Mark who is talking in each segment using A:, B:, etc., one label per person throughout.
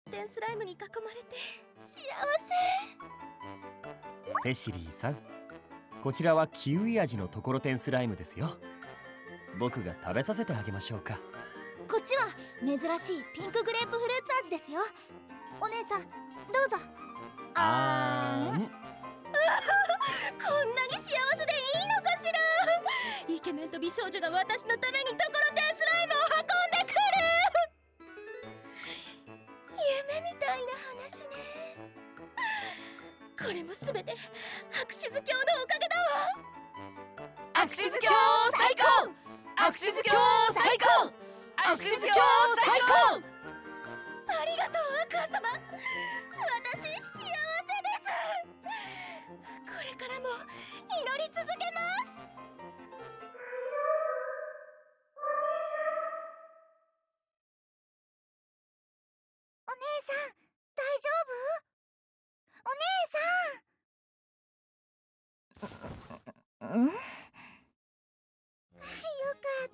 A: テンスライムに囲まれて幸
B: せ。セシリーさん、こちらはキウイ味のところてんスライムですよ。僕が食べさせてあげましょうか。
A: こっちは珍しいピンクグレープフルーツ味ですよ。お姉さんどうぞ。
B: あーん。
A: こんなに幸せでいいのかしら。イケメンと美少女が私のためにところてんスライムを運んでくる。夢みたいな話ね。これもすべてアクシズ教のおかげだわ。
C: アクシズ教最高、アクシズ教最高、アクシズ教最高。
A: ありがとうアクア様、私幸せです。これからも祈り続けます。お姉さん大丈夫？お姉さん。よかった。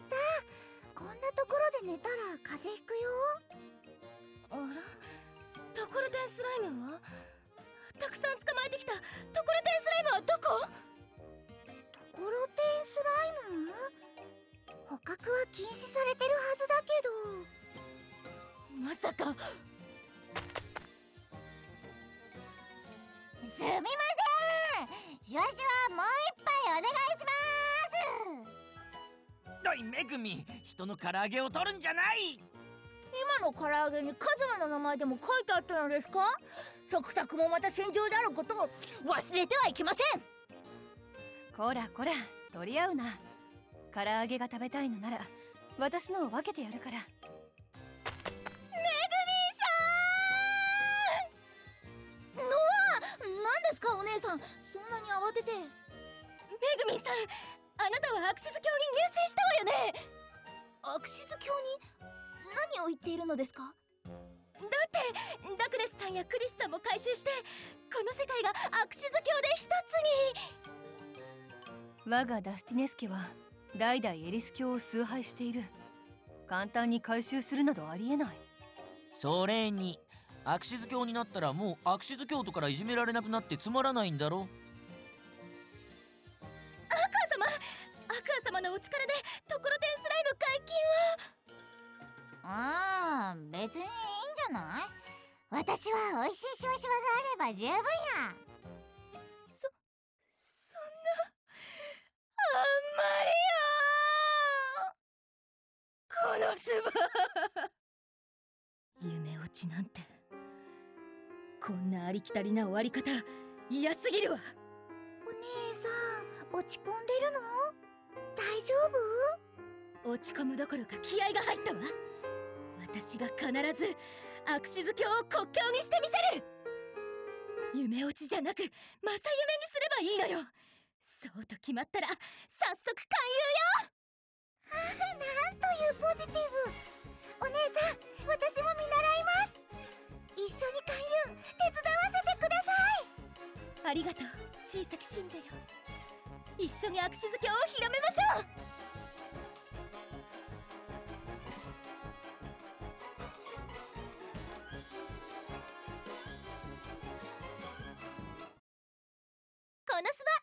A: こんなところで寝たら風邪ひくよ。あら、ところてんスライムは？たくさん捕まえてきたところてんスライムはどこ？ところてんスライム？捕獲は禁止されてるはずだけど。まさか。すみません、シュワシュワもう一杯お願いします。
C: おいめぐみ、人の唐揚げを取るんじゃない。
A: 今の唐揚げにカズマの名前でも書いてあったのですか？食卓もまた戦場であることを忘れてはいけません。
D: こらこら、取り合うな。唐揚げが食べたいのなら私のを分けてやるから。
A: めぐみさん。のあ、何ですかお姉さん、そんなに慌てて。めぐみさん、あなたはアクシズ教に入信したわよね。アクシズ教に何を言っているのですか？だってダクネスさんやクリスさんも改宗してこの世界がアクシズ教で一つに。
D: 我がダスティネス家は代々エリス教を崇拝している。簡単に改宗するなどありえない。
C: それにアクシズ教になったらもうアクシズ教徒からいじめられなくなってつまらないんだろ。
A: アクア様のお力でところてんスライム解禁は。ああ、別にいいんじゃない？私は美味しいシュワシュワがあれば十分や。そんなあんまりよ。このつば夢落ちなんて、こんなありきたりな終わり方嫌すぎるわ。お姉さん落ち込んでるの？大丈夫？落ち込むどころか気合が入ったわ。私が必ずアクシズ教を国教にしてみせる。夢落ちじゃなく正夢にすればいいのよ。そうと決まったら早速勧誘よ。なんというポジティブ。お姉さん、私も見習います。一緒に勧誘手伝わせてください。ありがとう小さき信者よ。一緒にアクシズ教を広めましょう。このスバ